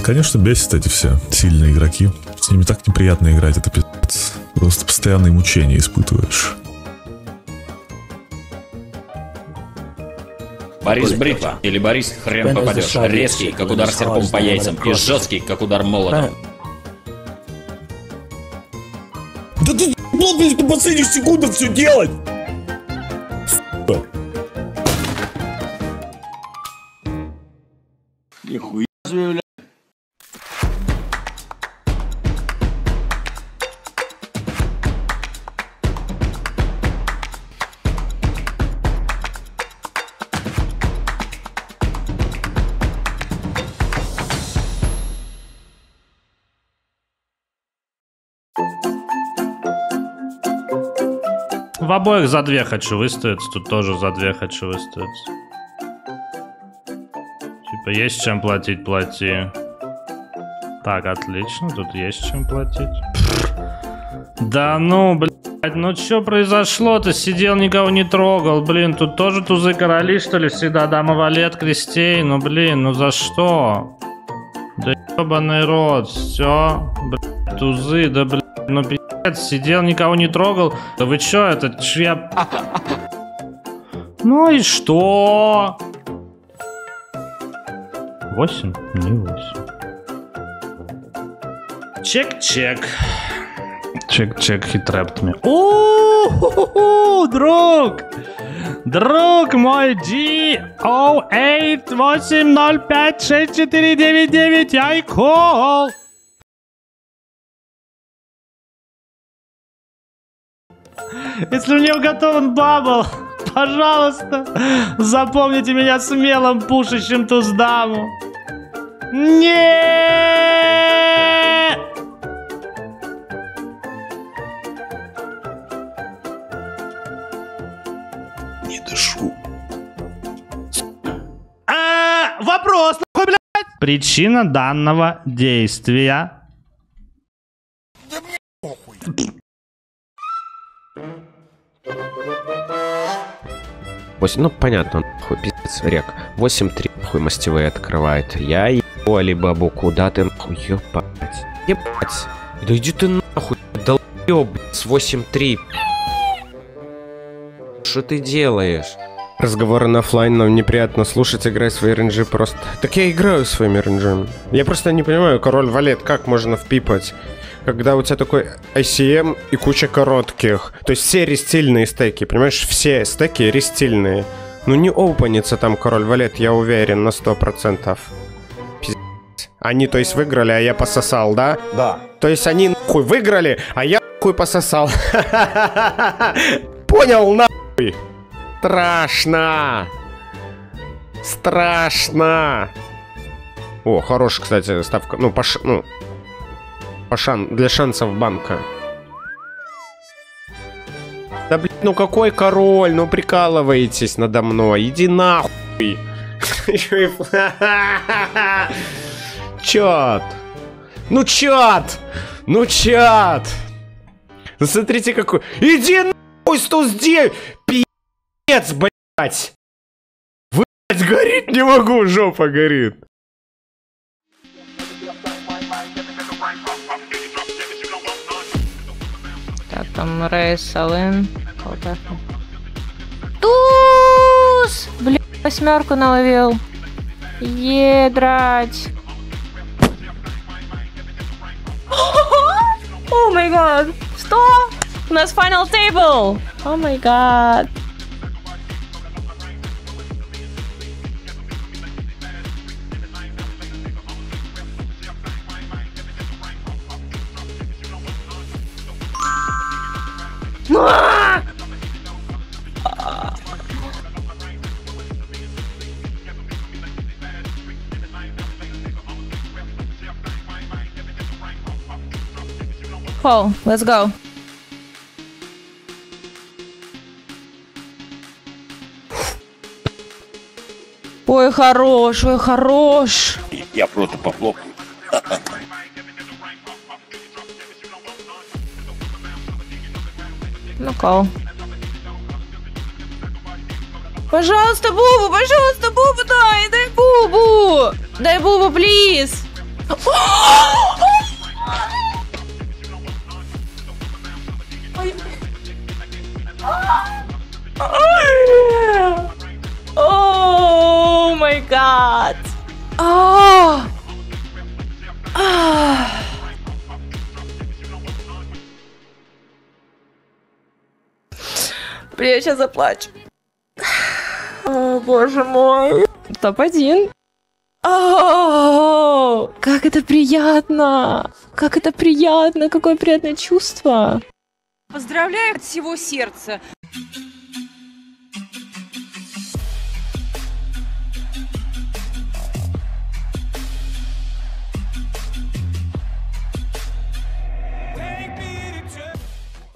Конечно, бесит эти все сильные игроки. С ними так неприятно играть, это пиздец. Просто постоянные мучения испытываешь. Борис Бритва или Борис хрен попадешь. Резкий, как удар серпом по яйцам, и жесткий, как удар молотом. Да ты блядь, до последних секунд все делать! Нихуя себе, бля. В обоих за 2 хочу выставиться, тут тоже за 2 хочу выставиться. Типа есть чем платить, плати. Так, отлично, тут есть чем платить. Да ну, блядь, ну что произошло-то? Сидел, никого не трогал, блин, тут тоже тузы короли, что ли, всегда дама валет, крестей, ну блин, ну за что? Да ебаный рот, все, блядь, тузы, да блядь, ну пиздец. Сидел, никого не трогал. Да вы чё, это я... Ну и что? 8? Не 8. Чек-чек. Чек-чек, хитрэпт мне. О, друг! Друг мой, G08056499, I call! Если у него готовен бабл, пожалуйста, запомните меня смелым пушащим туздаму. Нет! Не дышу. Вопрос, нахуй, блядь? Причина данного действия. Да мне похуй. Ну понятно, нахуй, пиздец, рек. 8-3, нахуй, мастевые открывает. Я ебу Алибабу, куда ты, нахуй, ебать. Ебать. Да иди ты нахуй, долбёб, с 8-3. Что ты делаешь? Разговоры на оффлайн, нам неприятно слушать, играй свои ренджи просто. Так я играю своими ренджами. Я просто не понимаю, король валет, как можно впипать? Когда у тебя такой ICM и куча коротких. То есть все рестильные стеки, понимаешь? Все стеки рестильные. Ну не опенится там король валет, я уверен, на 100%. Пиздец. Они, то есть, выиграли, а я пососал, да? Да. То есть они нахуй выиграли, а я нахуй пососал. Понял, нахуй? Страшно. Страшно. О, хорошая, кстати, ставка. Ну, для шансов банка. Да блин, ну какой король? Ну прикалываетесь надо мной. Иди нахуй. Чёт. Ну чёт. Ну чёт. Ну смотрите какой. Иди нахуй, 109. Пи***ц, блять. Блять, горит не могу, жопа горит. Так, там рейс, Ален. Туз! Блин, 8 наловил. Едрать. О май гад. Что? У нас final table. О май гад. Call, let's go. Ой, хорош, ой, хорош. Я просто похлопаю. Ну, call. Пожалуйста, Бубу, дай Бубу! Дай Бубу, плиз! О май гад. Бля, я сейчас заплачу. О, боже мой. Топ-1. О, как это приятно! Как это приятно! Какое приятное чувство! Поздравляю от всего сердца.